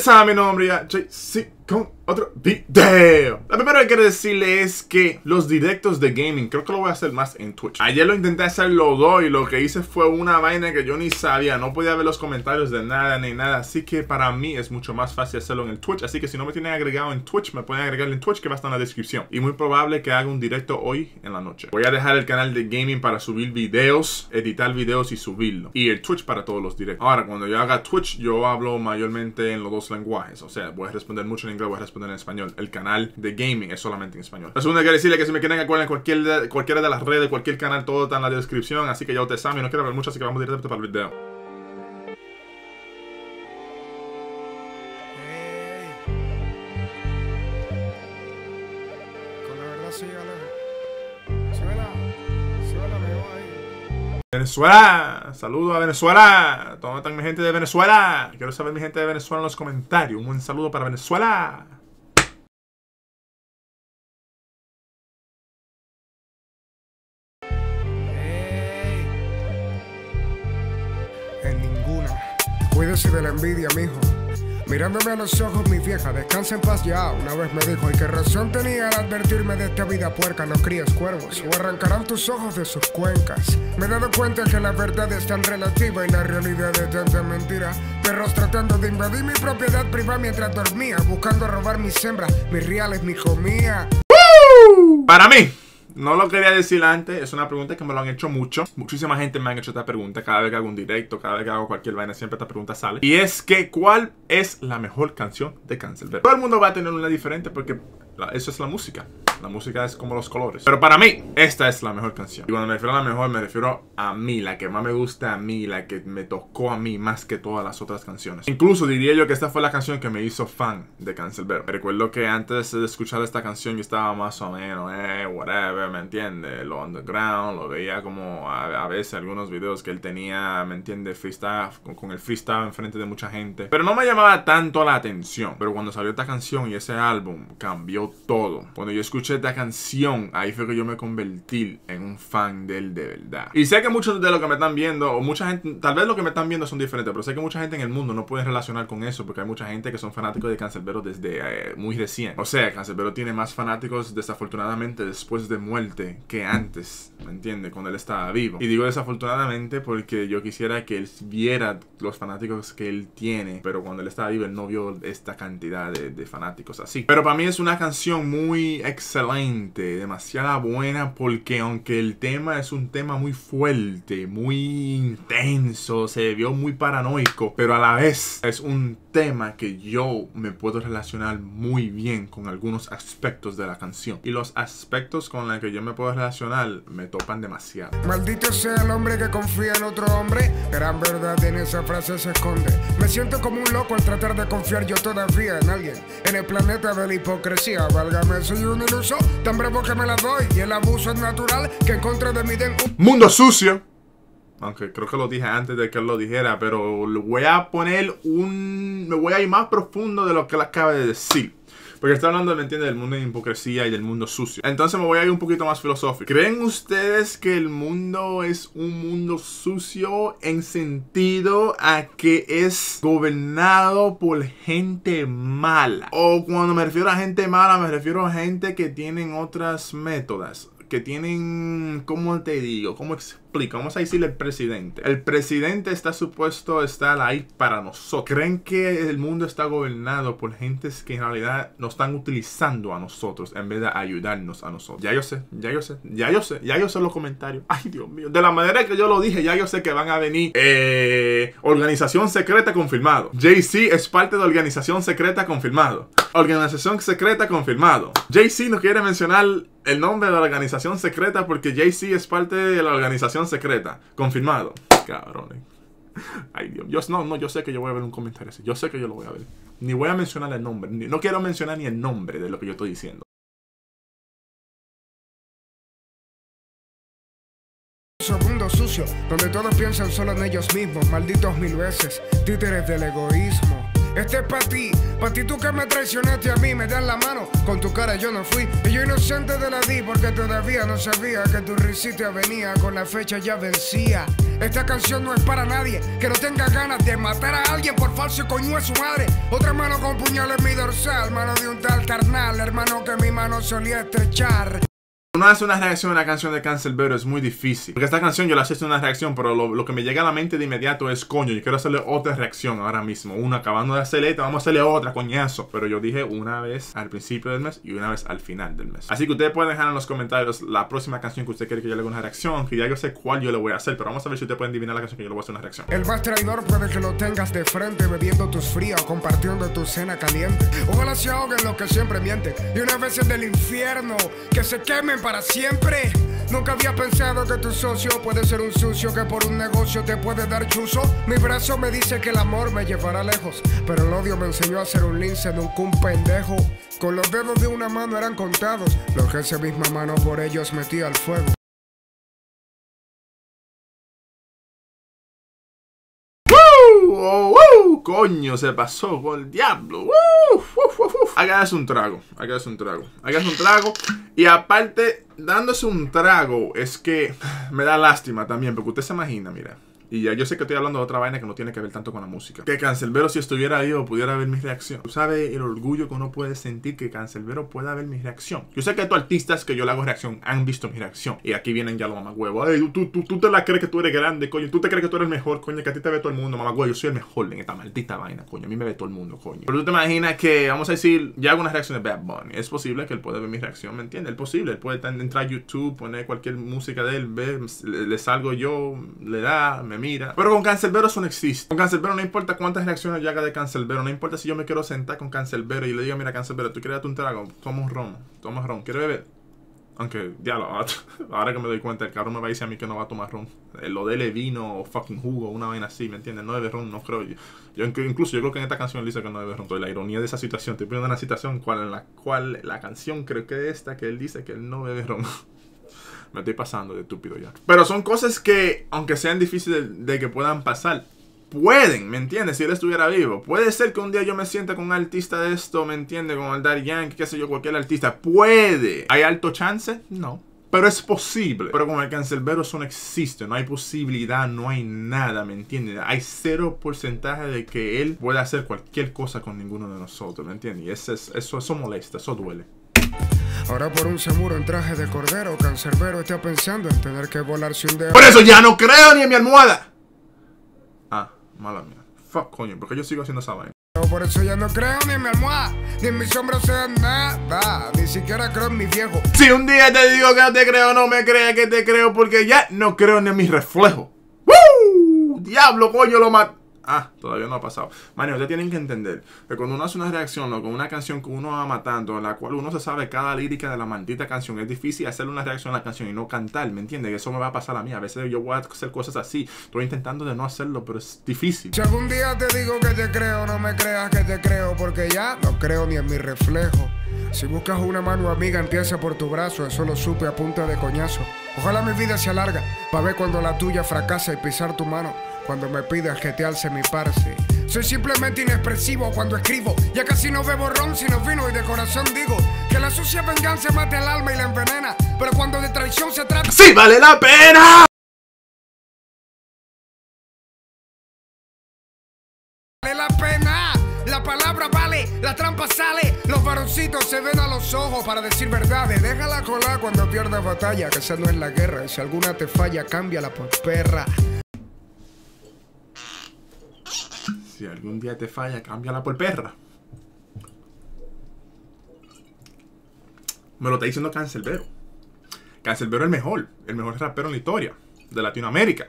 saben mi nombre ya, JC con otro video. Lo primero que quiero decirle es que los directos de gaming creo que lo voy a hacer más en Twitch. Ayer lo intenté hacer los dos y lo que hice fue una vaina que yo ni sabía. No podía ver los comentarios de nada ni nada. Así que para mí es mucho más fácil hacerlo en el Twitch. Así que si no me tienen agregado en Twitch, me pueden agregar en Twitch, que va a estar en la descripción. Y muy probable que haga un directo hoy en la noche. Voy a dejar el canal de gaming para subir videos, editar videos y subirlo. Y el Twitch para todos los directos. Ahora, cuando yo haga Twitch, yo hablo mayormente en los dos lenguajes. O sea, voy a responder mucho en inglés, voy a responder en español. El canal de gaming es solamente en español. Lo segundo que quiero decirle que si me quieren acordar en cualquiera de las redes, cualquier canal, todo está en la descripción. Así que ya ustedes saben, no quiero hablar mucho, así que vamos directamente para el video. Con la verdad sí, Venezuela, me voy ahí. Venezuela, saludos a Venezuela. ¿Dónde están mi gente de Venezuela? Quiero saber mi gente de Venezuela en los comentarios. Un buen saludo para Venezuela. En ninguna. Cuídese de la envidia, mijo. Mirándome a los ojos, mi vieja, descansa en paz ya. Una vez me dijo, ¿y qué razón tenía al advertirme de esta vida puerca? No críes cuervos, o arrancarán tus ojos de sus cuencas. Me he dado cuenta que la verdad es tan relativa y la realidad es tanta mentira. Perros tratando de invadir mi propiedad privada mientras dormía, buscando robar mis hembras, mis reales, mi comida. Para mí, no lo quería decir antes, es una pregunta que me lo han hecho mucho. Muchísima gente me han hecho esta pregunta cada vez que hago un directo, cada vez que hago cualquier vaina, siempre esta pregunta sale. Y es que, ¿cuál es la mejor canción de Canserbero? Todo el mundo va a tener una diferente porque eso es la música. La música es como los colores. Pero para mí, esta es la mejor canción. Y cuando me refiero a la mejor, me refiero a mí, la que más me gusta a mí, la que me tocó a mí más que todas las otras canciones. Incluso diría yo que esta fue la canción que me hizo fan de Canserbero. Recuerdo que antes de escuchar esta canción yo estaba más o menos, whatever, ¿me entiendes? Lo underground, lo veía como a veces algunos videos que él tenía, ¿me entiendes? Freestyle, con el freestyle enfrente de mucha gente. Pero no me llamaba tanto la atención. Pero cuando salió esta canción y ese álbum, cambió todo. Cuando yo escuché esta canción, ahí fue que yo me convertí en un fan de él de verdad. Y sé que muchos de los que me están viendo, o mucha gente, tal vez los que me están viendo son diferentes, pero sé que mucha gente en el mundo no puede relacionar con eso, porque hay mucha gente que son fanáticos de Canserbero desde muy recién. O sea, Canserbero tiene más fanáticos desafortunadamente después de muerte que antes, ¿me entiendes? Cuando él estaba vivo. Y digo desafortunadamente porque yo quisiera que él viera los fanáticos que él tiene, pero cuando él estaba vivo él no vio esta cantidad de fanáticos así. Pero para mí es una canción muy excelente, demasiado buena, porque aunque el tema es un tema muy fuerte, muy intenso, se vio muy paranoico, pero a la vez es un tema que yo me puedo relacionar muy bien con algunos aspectos de la canción. Y los aspectos con los que yo me puedo relacionar me topan demasiado. Maldito sea el hombre que confía en otro hombre. Gran verdad en esa frase se esconde. Me siento como un loco al tratar de confiar yo todavía en alguien. En el planeta de la hipocresía, válgame, soy un iluso, tan bravo que me la doy. Y el abuso es natural, que en contra de mí den un mundo sucio. Aunque creo que lo dije antes de que él lo dijera, pero le voy a poner me voy a ir más profundo de lo que él acaba de decir. Porque está hablando, ¿me entiende?, del mundo de hipocresía y del mundo sucio. Entonces me voy a ir un poquito más filosófico. ¿Creen ustedes que el mundo es un mundo sucio en sentido a que es gobernado por gente mala? O cuando me refiero a gente mala, me refiero a gente que tienen otras métodos, que tienen, ¿cómo te digo? ¿Cómo explico? Vamos a decirle el presidente. El presidente está supuesto a estar ahí para nosotros. ¿Creen que el mundo está gobernado por gentes que en realidad nos están utilizando a nosotros en vez de ayudarnos a nosotros? Ya yo sé los comentarios. Ay, Dios mío. De la manera que yo lo dije, ya yo sé que van a venir organización secreta confirmado. Jay-Z es parte de organización secreta confirmado. Organización secreta confirmado. Jay-Z no quiere mencionar el nombre de la organización secreta porque Jay-Z es parte de la organización secreta. Confirmado. Cabrones. Ay, Dios. Yo sé que yo voy a ver un comentario así. Yo sé que yo lo voy a ver. Ni voy a mencionar el nombre. No quiero mencionar ni el nombre de lo que yo estoy diciendo. mundo sucio, donde todos piensan solo en ellos mismos, malditos mil veces, títeres del egoísmo. Este es pa' ti tú que me traicionaste a mí, me das la mano, con tu cara yo no fui. Y yo inocente de la di porque todavía no sabía que tu risita venía, con la fecha ya vencía. Esta canción no es para nadie que no tenga ganas de matar a alguien por falso y coño de su madre. Otra mano con puñal en mi dorsal, mano de un tal carnal, hermano que mi mano solía estrechar. Uno hace una reacción a una canción de Canserbero es muy difícil. Porque esta canción yo la hice una reacción, pero lo que me llega a la mente de inmediato es coño, yo quiero hacerle otra reacción ahora mismo. Una acabando de hacerle esta, vamos a hacerle otra, coñazo. Pero yo dije una vez al principio del mes y una vez al final del mes. Así que ustedes pueden dejar en los comentarios la próxima canción que usted quiere que yo le haga una reacción. Que ya yo sé cuál yo le voy a hacer, pero vamos a ver si ustedes pueden adivinar la canción que yo le voy a hacer una reacción. El más traidor puede que lo tengas de frente, bebiendo tus frías o compartiendo tu cena caliente. Ojalá se ahoguen los que siempre mienten y unas veces del infierno que se quemen para siempre. Nunca había pensado que tu socio puede ser un sucio que por un negocio te puede dar chuzo. Mi brazo me dice que el amor me llevará lejos, pero el odio me enseñó a ser un lince, nunca un pendejo. Con los dedos de una mano eran contados los que esa misma mano por ellos metía al fuego. Coño, se pasó con el diablo. Hágase un trago, hágase un trago, hágase un trago. Y aparte, dándose un trago, es que me da lástima también, porque usted se imagina, mira. Y ya yo sé que estoy hablando de otra vaina que no tiene que ver tanto con la música. Que Canserbero, si estuviera ahí o pudiera ver mi reacción. Tú sabes el orgullo que uno puede sentir que Canserbero pueda ver mi reacción. Yo sé que estos artistas que yo le hago reacción han visto mi reacción. Y aquí vienen ya los mamagüevos. Ay, tú te la crees que tú eres grande, coño. Tú te crees que tú eres el mejor, coño. Que a ti te ve todo el mundo, mamagüevo. Yo soy el mejor en esta maldita vaina, coño. A mí me ve todo el mundo, coño. Pero tú te imaginas que, vamos a decir, ya hago una reacción de Bad Bunny. Es posible que él pueda ver mi reacción, ¿me entiendes? Es posible. Él puede entrar a YouTube, poner cualquier música de él, ver, le salgo yo, le da, me mira. Pero con Canserbero eso no existe. Con Canserbero no importa cuántas reacciones yo haga de Canserbero. No importa si yo me quiero sentar con Canserbero y le digo, mira Canserbero, tú quieres darte un trago, toma un ron, ¿quieres beber? Aunque, ya ahora que me doy cuenta, el cabrón me va a decir a mí que no va a tomar ron. Lo de él es vino o fucking jugo, una vaina así, ¿me entiendes? No bebe ron, no creo yo. Incluso yo creo que en esta canción él dice que no bebe ron. Entonces la ironía de esa situación, estoy poniendo una situación en la cual la canción creo que es esta, que él dice que él no bebe ron. Me estoy pasando de estúpido ya. Pero son cosas que, aunque sean difíciles de que puedan pasar, pueden, ¿me entiendes? Si él estuviera vivo. Puede ser que un día yo me sienta con un artista de esto, ¿me entiendes? Con el Daddy Yankee, qué sé yo, cualquier artista. Puede. ¿Hay alto chance? No. Pero es posible. Pero con el Canserbero eso no existe. No hay posibilidad, no hay nada, ¿me entiendes? Hay 0% de que él pueda hacer cualquier cosa con ninguno de nosotros, ¿me entiendes? Y eso molesta, eso duele. Ahora por un seguro en traje de cordero, Canserbero está pensando en tener que volarse un dedo. Por eso ya no creo ni en mi almohada. Ah, mala mía. Fuck, coño, porque yo sigo haciendo esa vaina. Por eso ya no creo ni en mi almohada, ni en mis hombros sean nada. Ni siquiera creo en mi viejo. Si un día te digo que no te creo, no me creas que te creo, porque ya no creo ni en mis reflejos. ¡Woo! Diablo, coño, lo maté. Ah, todavía no ha pasado. Mario, ustedes tienen que entender que cuando uno hace una reacción con una canción que uno ama tanto, en la cual uno se sabe cada lírica de la maldita canción, es difícil hacerle una reacción a la canción y no cantar, ¿me entiendes? Eso me va a pasar a mí. A veces yo voy a hacer cosas así. Estoy intentando de no hacerlo, pero es difícil. Si algún día te digo que te creo, no me creas que te creo, porque ya no creo ni en mi reflejo. Si buscas una mano amiga, empieza por tu brazo. Eso lo supe a punta de coñazo. Ojalá mi vida se alarga para ver cuando la tuya fracasa y pisar tu mano cuando me pidas que te alce mi parce. Soy simplemente inexpresivo cuando escribo. Ya casi no bebo ron sino vino y de corazón digo que la sucia venganza mata el alma y la envenena. Pero cuando de traición se trata, ¡sí vale la pena! ¡vale la pena! La palabra vale, la trampa sale. Los varoncitos se ven a los ojos para decir verdades. Déjala colar cuando pierdas batalla, que esa no es la guerra. Y si alguna te falla, cámbiala por perra. Si algún día te falla, cámbiala por perra. Me lo está diciendo Canserbero. Canserbero es el mejor rapero en la historia de Latinoamérica.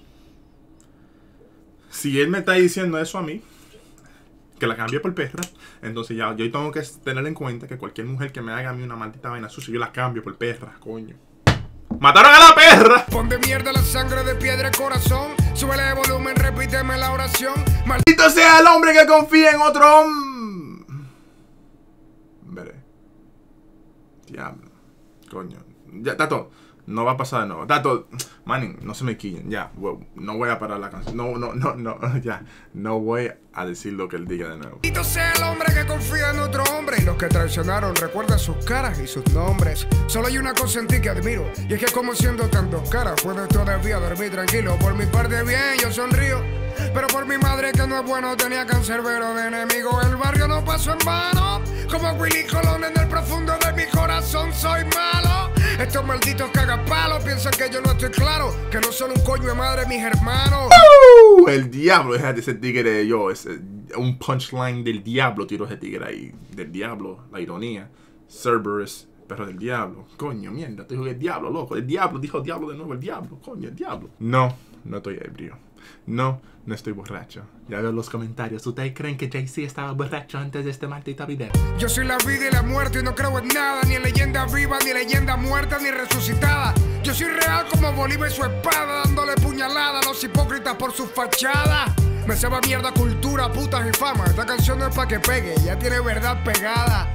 Si él me está diciendo eso a mí, que la cambie por perra, entonces ya yo tengo que tener en cuenta que cualquier mujer que me haga a mí una maldita vaina sucia, yo la cambio por perra, coño. ¡Mataron a la perra! Pon de mierda la sangre de piedra y corazón. Súbele de volumen, repíteme la oración. ¡Maldito sea el hombre que confía en otro hombre! Diablo. Coño. Ya, Tato, no va a pasar de nuevo. Tato, manín, no se me quillen. Ya, wow, no voy a parar la canción. No, ya. No voy a decir lo que él diga de nuevo. Maldito sea el hombre que confía en otro hombre. Y los que traicionaron recuerdan sus caras y sus nombres. Solo hay una cosa en ti que admiro, y es que como siendo tan dos caras, puedes todavía dormir tranquilo. Por mi parte bien, yo sonrío, pero por mi madre que no es bueno, tenía cancerbero de enemigo. El barrio no pasó en vano, como Willy Colón en el profundo de mi corazón soy malo. Estos malditos cagapalos piensan que yo no estoy claro, que no son un coño de madre mis hermanos. El diablo, déjate ese tigre de yo. Es un punchline del diablo, tiro ese tigre ahí. Del diablo, la ironía. Cerberus, perro del diablo. Coño, mierda, te dijo el diablo, loco. El diablo, dijo diablo de nuevo, el diablo. Coño, el diablo. No estoy ebrio. No estoy borracho. Ya veo los comentarios. ¿Ustedes creen que Jay-Z estaba borracho antes de este maldito video? Yo soy la vida y la muerte y no creo en nada, ni en leyenda viva, ni leyenda muerta, ni resucitada. Yo soy real como Bolívar y su espada, dándole puñalada a los hipócritas por su fachada. Me sabe mierda cultura, putas y fama. Esta canción no es pa' que pegue, ya tiene verdad pegada.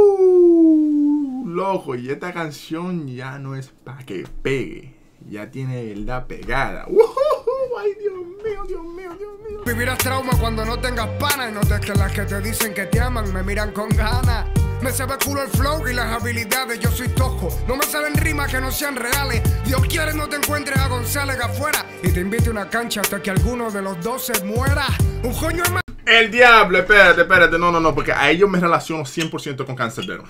Loco, y esta canción ya no es pa' que pegue. Ya tiene verdad pegada. Ay, Dios mío, Dios mío, Dios mío. Vivirás trauma cuando no tengas pana y notes que las que te dicen que te aman me miran con ganas. Me sabe culo el flow y las habilidades, yo soy tosco. No me salen rimas que no sean reales. Dios quiere no te encuentres a González afuera y te invite a una cancha hasta que alguno de los dos se muera. Un coño es más. El diablo, espérate. No, porque a ellos me relaciono 100% con Canserbero.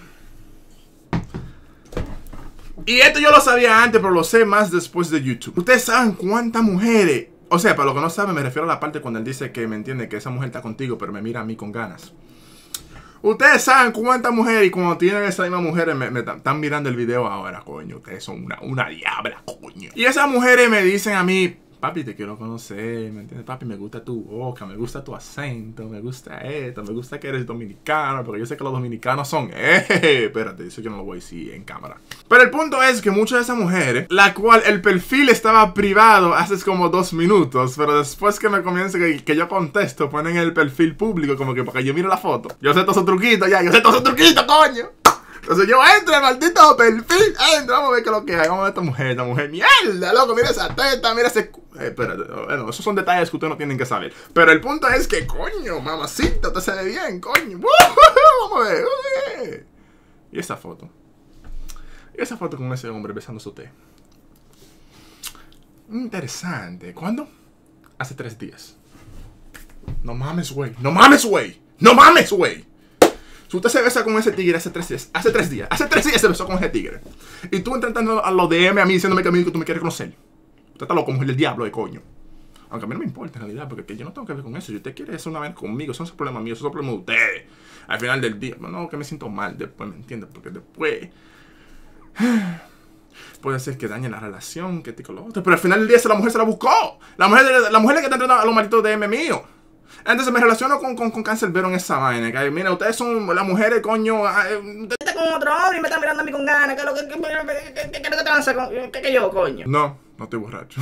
Y esto yo lo sabía antes, pero lo sé más después de YouTube. Ustedes saben cuántas mujeres... O sea, para los que no saben, me refiero a la parte cuando él dice que, me entiende, que esa mujer está contigo, pero me mira a mí con ganas. Ustedes saben cuántas mujeres, y cuando tienen esa misma mujer, me están mirando el video ahora, coño. Ustedes son una diabla, coño. Y esas mujeres me dicen a mí... Papi, te quiero conocer, ¿me entiendes? Papi, me gusta tu boca, me gusta tu acento, me gusta esto, me gusta que eres dominicano, porque yo sé que los dominicanos son, espérate, eso yo no lo voy a decir en cámara. Pero el punto es que muchas de esas mujeres, la cual el perfil estaba privado hace como 2 minutos, pero después que me comienza que yo contesto, ponen el perfil público como que para que yo mire la foto. Yo sé todos esos truquitos ya, coño. Entonces yo entro al maldito perfil, vamos a ver qué es lo que hay, vamos a ver esta mujer, mierda, loco, mira esa teta, mira ese... espérate, bueno, esos son detalles que ustedes no tienen que saber. Pero el punto es que, coño, mamacita, te se ve bien, coño. Vamos a ver. Y esa foto con ese hombre besándose a usted. Interesante. ¿Cuándo? Hace 3 días. No mames, güey. Si usted se besa con ese tigre hace 3 días. Hace 3 días se besó con ese tigre. Y tú entrando a los DM a mí diciéndome que tú me quieres conocer. Usted está loco, mujer del diablo de coño. Aunque a mí no me importa en realidad, porque yo no tengo que ver con eso. Si usted quiere hacer una vez conmigo, eso no es problema mío, eso es problema de ustedes. Al final del día, no, que me siento mal después, ¿me entiendes? Porque después puede ser que dañe la relación, que te con lo otro. Pero al final del día la mujer se la buscó. La mujer es la que está entrando a los malditos DM mío. Entonces me relaciono con Canserbero en esa vaina. Que, mira, ustedes son las mujeres, coño. Usted está con otro hombre y me está mirando a mí con ganas. ¿Qué te lanza con que yo, coño? No estoy borracho.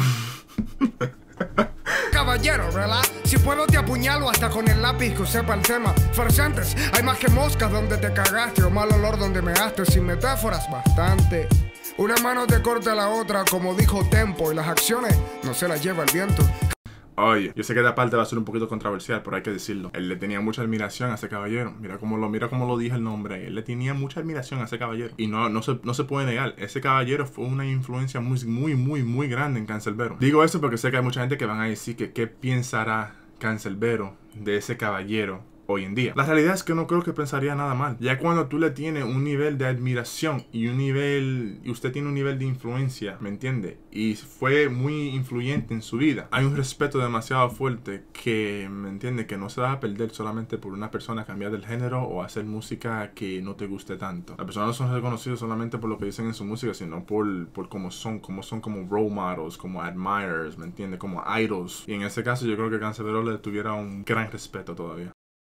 Caballero, ¿verdad? Si puedo te apuñalo hasta con el lápiz que sepa el tema. Farsantes, hay más que moscas donde te cagaste o mal olor donde measte. Sin metáforas, bastante. Una mano te corta la otra, como dijo Tempo, y las acciones no se las lleva el viento. Oye, yo sé que de aparte va a ser un poquito controversial, pero hay que decirlo. Él le tenía mucha admiración a ese caballero. Mira cómo lo dije el nombre. Él le tenía mucha admiración a ese caballero. Y no se puede negar. Ese caballero fue una influencia muy grande en Canserbero. Digo eso porque sé que hay mucha gente que van a decir que qué pensará Canserbero de ese caballero hoy en día. La realidad es que no creo que pensaría nada mal. Ya cuando tú le tienes un nivel de admiración y usted tiene un nivel de influencia, ¿me entiende? Y fue muy influyente en su vida. Hay un respeto demasiado fuerte que, ¿me entiende? Que no se va a perder solamente por una persona cambiar del género o hacer música que no te guste tanto. Las personas no son reconocidas solamente por lo que dicen en su música, sino por cómo son como role models, como admirers, ¿me entiende? Como idols. Y en ese caso yo creo que Canserbero le tuviera un gran respeto todavía.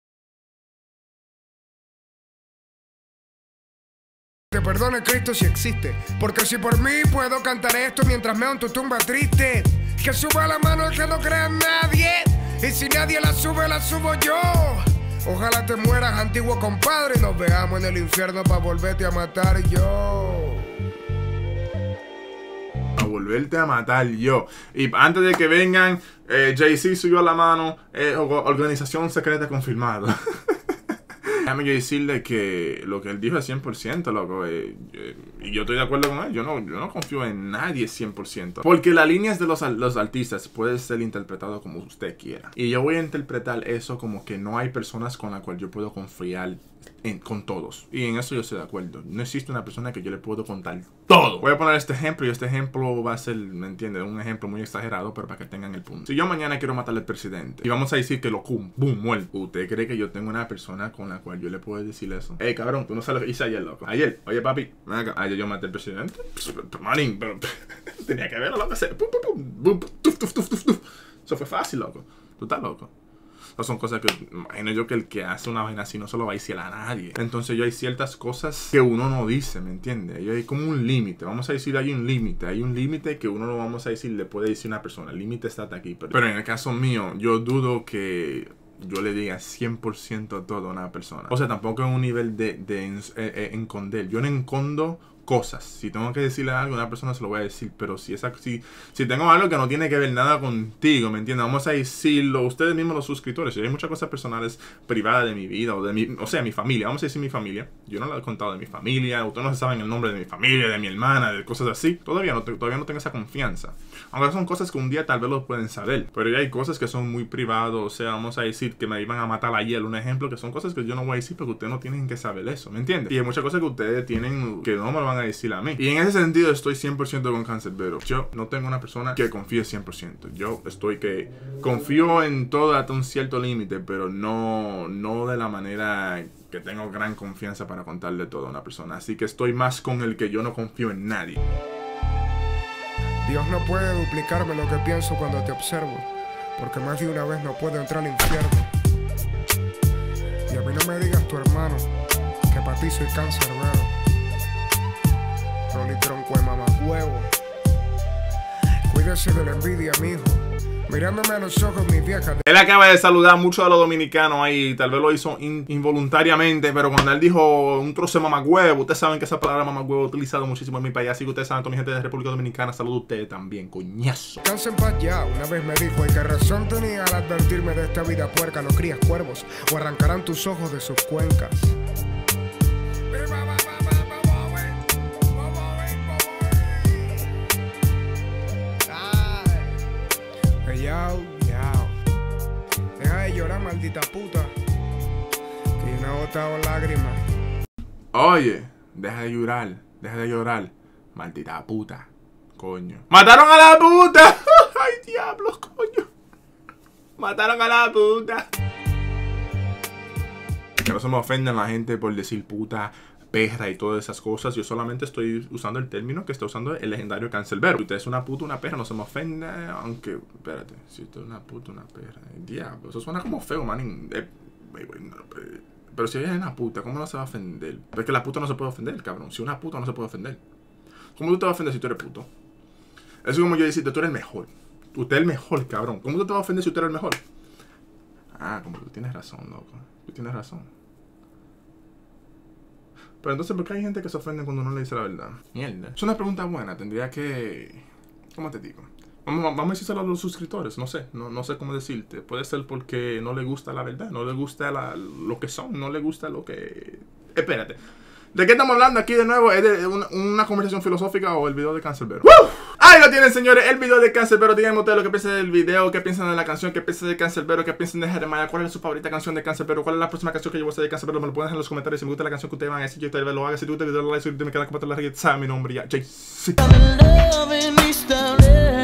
Te perdone Cristo si existe, porque si por mí puedo cantar esto mientras meo en tu tumba triste. Que suba la mano el que no crea en nadie, y si nadie la subo yo. Ojalá te mueras, antiguo compadre, y nos veamos en el infierno para volverte a matar yo. volverte a matar yo. Y antes de que vengan, Jay-Z subió la mano, organización secreta confirmada. Déjame yo decirle que lo que él dijo es 100%, loco. Y yo estoy de acuerdo con él. Yo no confío en nadie 100%. Porque las líneas de los artistas pueden ser interpretadas como usted quiera. Y yo voy a interpretar eso como que no hay personas con las cuales yo puedo confiar con todos. Y en eso yo estoy de acuerdo. No existe una persona que yo le puedo contar todo. Voy a poner este ejemplo y este ejemplo va a ser, ¿me entiendes? Un ejemplo muy exagerado, pero para que tengan el punto. Si yo mañana quiero matar al presidente y vamos a decir que lo boom, muerto. ¿Usted cree que yo tengo una persona con la cual yo le puedo decir eso? Ey, cabrón, tú no sabes lo que hice ayer, loco. Ayer, oye papi, ayer yo maté al presidente. Manín, pero tenía que verlo, loco. Eso fue fácil, loco. Tú estás loco. Son cosas que imagino yo que el que hace una vaina así no se lo va a decir a nadie. Entonces yo hay ciertas cosas que uno no dice, ¿me entiendes? Y hay como un límite. Vamos a decir, hay un límite que uno no vamos a decir, le puede decir a una persona. El límite está hasta aquí. Pero en el caso mío, yo dudo que yo le diga 100% todo a una persona. O sea, tampoco en un nivel de esconder. Yo no escondo cosas. Si tengo que decirle algo a una persona, se lo voy a decir. Pero si tengo algo que no tiene que ver nada contigo, ¿me entiendes? Vamos a decirlo, ustedes mismos los suscriptores. Si hay muchas cosas personales privadas de mi vida o sea, mi familia. Vamos a decir mi familia. Yo no le he contado de mi familia. Ustedes no saben el nombre de mi familia, de mi hermana, de cosas así. Todavía no tengo esa confianza. Aunque son cosas que un día tal vez lo pueden saber. Pero ya hay cosas que son muy privadas. O sea, vamos a decir que me iban a matar ayer. Un ejemplo, que son cosas que yo no voy a decir porque ustedes no tienen que saber eso, ¿me entiendes? Y hay muchas cosas que ustedes tienen que no me lo van a decir a mí. Y en ese sentido estoy 100% con Canserbero. Yo no tengo una persona que confíe 100%. Yo confío en todo hasta un cierto límite, pero no de la manera que tengo gran confianza para contarle todo a una persona. Así que estoy más con el que yo no confío en nadie. Dios no puede duplicarme lo que pienso cuando te observo, porque más de una vez no puedo entrar al infierno. Y a mí no me digas tu hermano, que para ti soy Canserbero. Rolly tronco de mamahuevo. Cuídese de la envidia, mijo. Mirándome a los ojos, mi vieja. Él acaba de saludar mucho a los dominicanos ahí. Tal vez lo hizo involuntariamente. Pero cuando él dijo un trozo de mamagüevo, ustedes saben que esa palabra mamagüevo he utilizado muchísimo en mi país. Así que ustedes saben, toda mi gente de República Dominicana, saludo a ustedes también, coñazo. Descansa en paz ya. Una vez me dijo, y qué razón tenía al advertirme de esta vida puerca. No crías cuervos o arrancarán tus ojos de sus cuencas. Deja de llorar, maldita puta, que yo no he botado lágrimas. Oye, deja de llorar, maldita puta, coño. ¡Mataron a la puta! ¡Ay, diablos, coño! ¡Mataron a la puta! Que no se me ofendan la gente por decir puta, perra y todas esas cosas. Yo solamente estoy usando el término que está usando el legendario Canserbero. Si usted es una puta, una perra, no se me ofende. Aunque, espérate, si usted es una puta, una perra, diablo, eso suena como feo, man. Pero si ella es una puta, ¿cómo no se va a ofender? Porque la puta no se puede ofender, cabrón. Si una puta no se puede ofender, ¿cómo tú te vas a ofender si tú eres puto? Eso es como yo decirte, tú eres el mejor. Usted es el mejor, cabrón. ¿Cómo tú te vas a ofender si tú eres el mejor? Ah, como tú tienes razón, loco. Tú tienes razón. Pero entonces, ¿por qué hay gente que se ofende cuando uno le dice la verdad? Mierda. Es una pregunta buena. Tendría que... ¿Cómo te digo? Vamos a decírselo a los suscriptores. No sé. No sé cómo decirte. Puede ser porque no le gusta la verdad. No le gusta lo que son. No le gusta lo que... Espérate. ¿De qué estamos hablando aquí de nuevo? ¿Es de una conversación filosófica o el video de Canserbero? Ahí lo tienen, señores, el video de Canserbero. Díganme ustedes lo que piensan del video, qué piensan de la canción, qué piensan de Canserbero, qué piensan de Jeremiah, cuál es su favorita canción de Canserbero, cuál es la próxima canción que yo voy a hacer de Canserbero. Me lo pueden dejar en los comentarios. Si me gusta la canción que ustedes van a decir, yo tal vez lo haga. Si te gusta el video, lo like, suscríbete, me queda compartir la red. Sabe mi nombre ya, JC.